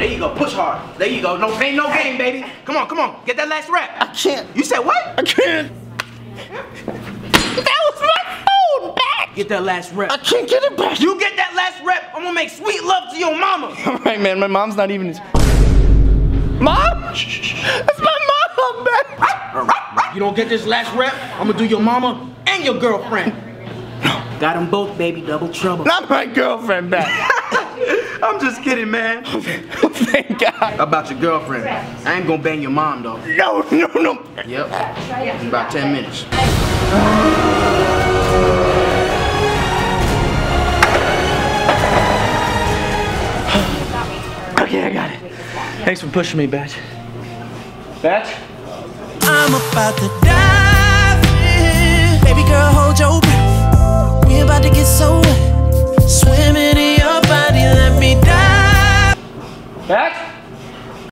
There you go. Push hard. There you go. No pain, no gain, baby. Come on, come on. Get that last rep. I can't. You said what? I can't. That was my phone back. Get that last rep. I can't get it back. You get that last rep. I'm gonna make sweet love to your mama. All right, man. My mom's not even. Mom? It's my mom, man. You don't get this last rep, I'm gonna do your mama and your girlfriend. Got them both, baby. Double trouble. Not my girlfriend back. I'm just kidding, man. Thank God. About your girlfriend. I ain't gonna bang your mom, though. No, no, no. Yep. About 10 minutes. Okay, I got it. Thanks for pushing me, Batch. Batch? I'm about to dive in. Baby girl, hold your breath. We about to get so wet. Swimming in your body, let me dive. Batch?